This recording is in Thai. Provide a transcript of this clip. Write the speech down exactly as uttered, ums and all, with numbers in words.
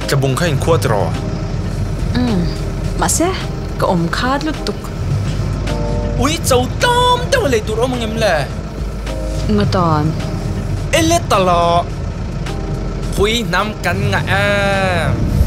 จะบุงข้าอินขั้วตรออืมมาเสะก็อมคาดลุตุกอุ้ยเจ้าต้อมเจ้าเลยตัวเรามึงเอ็มแหละเมื่อตอนเอเล็ดตลอดคุยน้ำกันไง